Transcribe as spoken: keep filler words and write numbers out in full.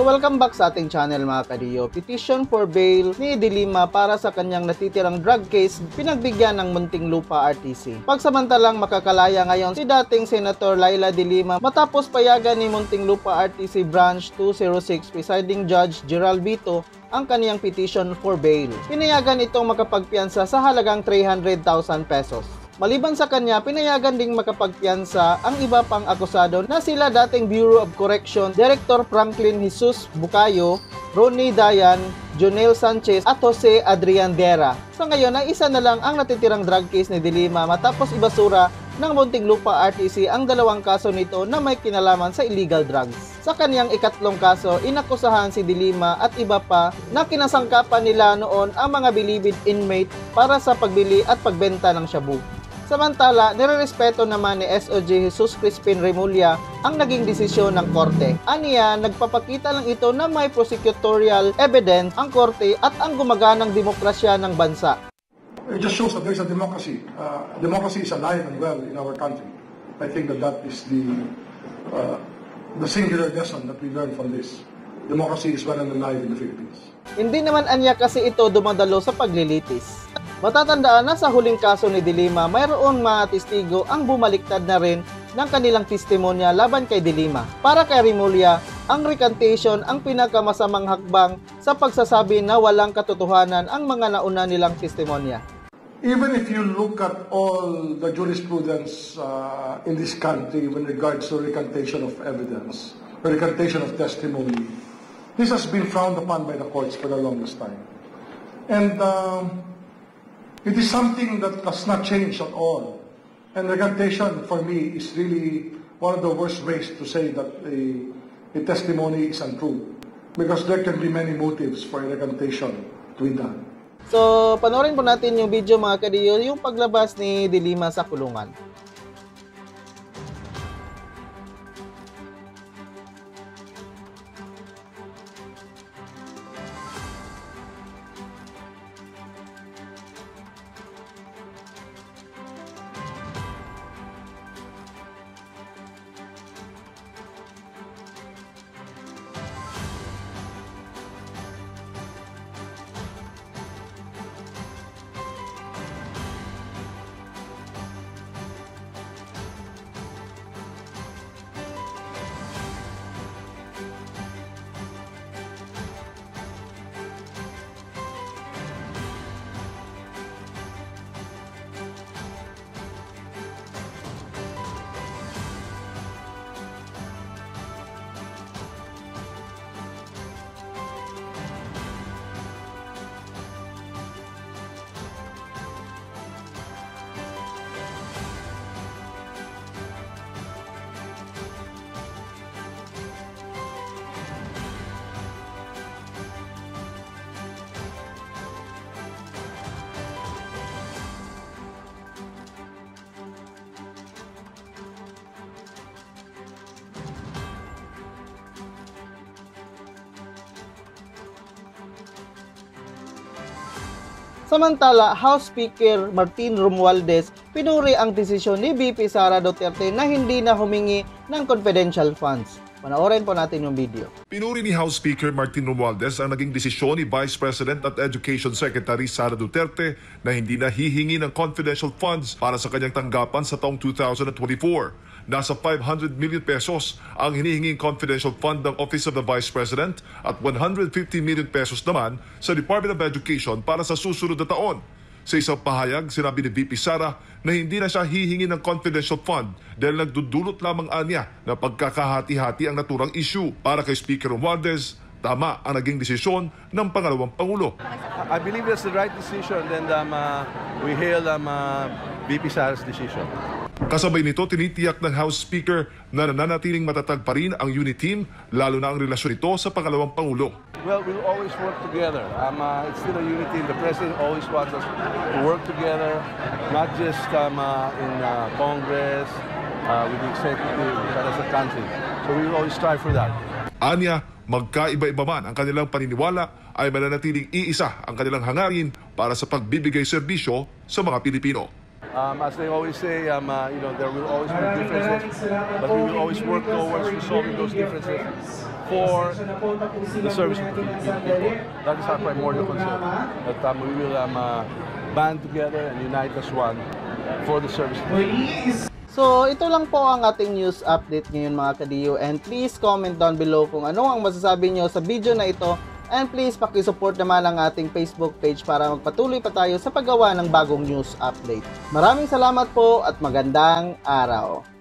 So welcome back sa ating channel mga kadiyo. Petition for bail ni De Lima para sa kanyang natitirang drug case pinagbigyan ng Muntinlupa R T C. Pagsamantalang makakalaya ngayon si dating Senator Laila De Lima matapos payagan ni Muntinlupa R T C Branch two oh six Presiding Judge Gerald Vito ang kaniyang petition for bail. Pinayagan itong makapagpiyansa sa halagang three hundred thousand pesos. Maliban sa kanya, pinayagan ding makapagpiyansa ang iba pang akusado na sila dating Bureau of Correction Director Franklin Jesus Bucayo, Ronnie Dayan, Jonel Sanchez at Jose Adrian Dera. Sa ngayon ay isa na lang ang natitirang drug case ni De Lima matapos ibasura ng Muntinlupa R T C ang dalawang kaso nito na may kinalaman sa illegal drugs. Sa kaniyang ikatlong kaso, inakusahan si De Lima at iba pa na kinasangkapan nila noon ang mga bilibid inmate para sa pagbili at pagbenta ng shabu. Samantala, nirerespeto naman ni S O G Jesus Crispin Remulla ang naging desisyon ng korte. Aniya, nagpapakita lang ito na may prosecutorial evidence ang korte at ang gumaganang demokrasya ng bansa. It just shows that there is a democracy. Uh, democracy is alive and well in our country. I think that that is the uh, the singular lesson that we learn from this. Democracy is well and alive in the Philippines. Hindi naman anya kasi ito dumadalo sa paglilitis. Matatandaan na sa huling kaso ni De Lima, mayroon mga testigo ang bumaliktad na rin ng kanilang testimonya laban kay De Lima. Para kay Remulla, ang recantation ang pinakamasamang hakbang sa pagsasabi na walang katotohanan ang mga nauna nilang testimonya. Even if you look at all the jurisprudence uh, in this country with regards to recantation of evidence, recantation of testimony, this has been frowned upon by the courts for the longest time. And uh, it is something that does not change at all. And recantation, for me, is really one of the worst ways to say that a, a testimony is untrue. Because there can be many motives for a recantation to be done. So, panoorin po natin yung video mga kadiyo, yung paglabas ni De Lima sa kulungan. Samantala, House Speaker Martin Romualdez pinuri ang desisyon ni V P Sara Duterte na hindi na humingi ng confidential funds. Panoorin po natin yung video. Pinuri ni House Speaker Martin Romualdez ang naging desisyon ni Vice President at Education Secretary Sara Duterte na hindi na hihingi ng confidential funds para sa kanyang tanggapan sa taong two thousand twenty-four. Nasa five hundred million pesos ang hinihinging confidential fund ng Office of the Vice President at one hundred fifty million pesos naman sa Department of Education para sa susunod na taon. Sa isang pahayag, sinabi ni V P Sara na hindi na siya hihingi ng confidential fund dahil nagdudulot lamang anya na pagkakahati-hati ang naturang issue. Para kay Speaker Romualdez, tama ang naging desisyon ng pangalawang Pangulo. I believe that's the right decision and um, uh, we hail um, uh, V P Sara's decision. Kasabay nito, tinitiyak ng House Speaker na nananatiling matatag pa rin ang unit team, lalo na ang relasyon nito sa pangalawang Pangulo. Well, we'll always work together. Um, uh, it's still a unit team. The President always wants us to work together, not just um, uh, in uh, Congress, uh, with the executive, but as a country. So we will always strive for that. Anya, magkaiba-iba man ang kanilang paniniwala, ay mananatiling iisa ang kanilang hangarin para sa pagbibigay serbisyo sa mga Pilipino. Um, as they always say, um, uh, you know, there will always be differences, but we will always work towards resolving those differences for the service of the Filipino people. That is our primordial concern. That um, we will um, uh, band together and unite as one for the service of the people. So, ito lang po ang ating news update ngayon mga ka-D U, and please comment down below kung ano ang masasabi nyo sa video na ito, and please pakisupport naman ang ating Facebook page para magpatuloy pa tayo sa paggawa ng bagong news update. Maraming salamat po at magandang araw!